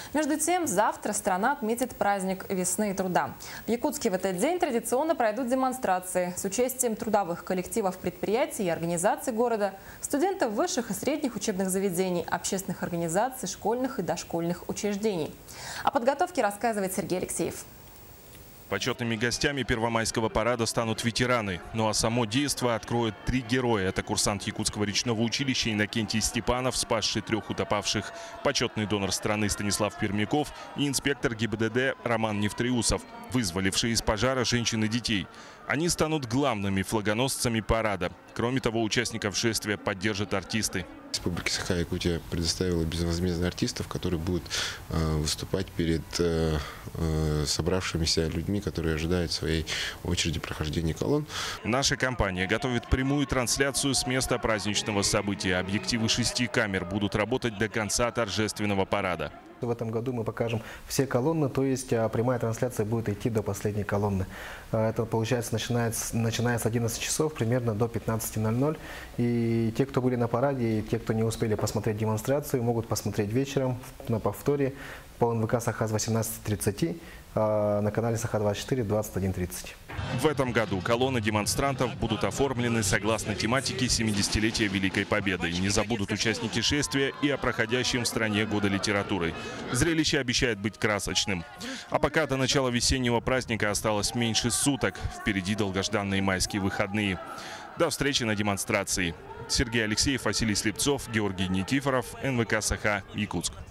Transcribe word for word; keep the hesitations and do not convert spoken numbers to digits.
Между тем, завтра страна отметит праздник весны и труда. В Якутске в этот день традиционно пройдут демонстрации с участием трудовых коллективов предприятий и организаций города, студентов высших и средних учебных заведений, общественных организаций, школьных и дошкольных учреждений. О подготовке рассказывает Сергей Алексеев. Почетными гостями первомайского парада станут ветераны. Ну а само действо откроют три героя. Это курсант Якутского речного училища Иннокентий Степанов, спасший трех утопавших, почетный донор страны Станислав Пермяков и инспектор ГИБДД Роман Нефтриусов, вызволившие из пожара женщин и детей. Они станут главными флагоносцами парада. Кроме того, участников шествия поддержат артисты. Республика Саха-Якутия предоставила безвозмездно артистов, которые будут э, выступать перед э, э, собравшимися людьми, которые ожидают своей очереди прохождения колонн. Наша компания готовит прямую трансляцию с места праздничного события. Объективы шести камер будут работать до конца торжественного парада. В этом году мы покажем все колонны, то есть прямая трансляция будет идти до последней колонны. Это получается начиная с, начиная с одиннадцати часов примерно до пятнадцати ноль-ноль. И те, кто были на параде, и те, кто не успели посмотреть демонстрацию, могут посмотреть вечером на повторе по эн вэ ка Саха с восемнадцати тридцати, а на канале Саха двадцать четыре в двадцать один тридцать. В этом году колонны демонстрантов будут оформлены согласно тематике семидесятилетия Великой Победы. Не забудут участники шествия и о проходящем в стране года литературы. Зрелище обещает быть красочным. А пока до начала весеннего праздника осталось меньше суток. Впереди долгожданные майские выходные. До встречи на демонстрации. Сергей Алексеев, Василий Слепцов, Георгий Никифоров, эн вэ ка Саха, Якутск.